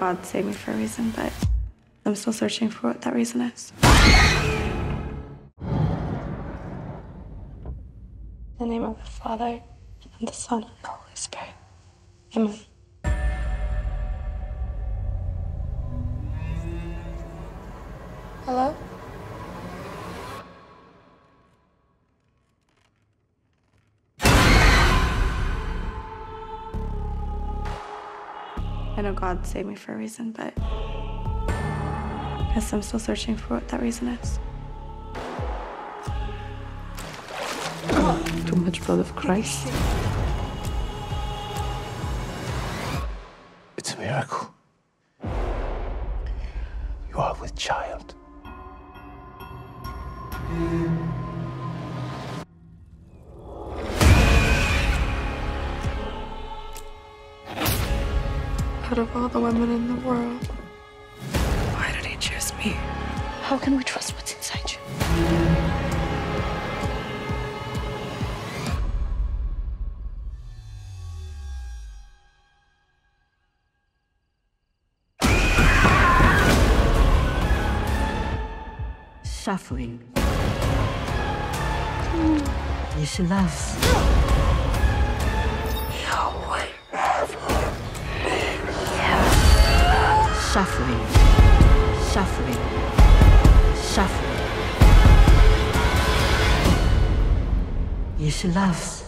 God saved me for a reason, but I'm still searching for what that reason is. In the name of the Father, and the Son, and the Holy Spirit. Amen. Hello? I know God saved me for a reason, but I guess I'm still searching for what that reason is. Too much blood of Christ. It's a miracle. You are with child. Out of all the women in the world, why did he choose me? How can we trust what's inside you? Suffering. Is love. Suffering. Suffering. Suffering. Is love.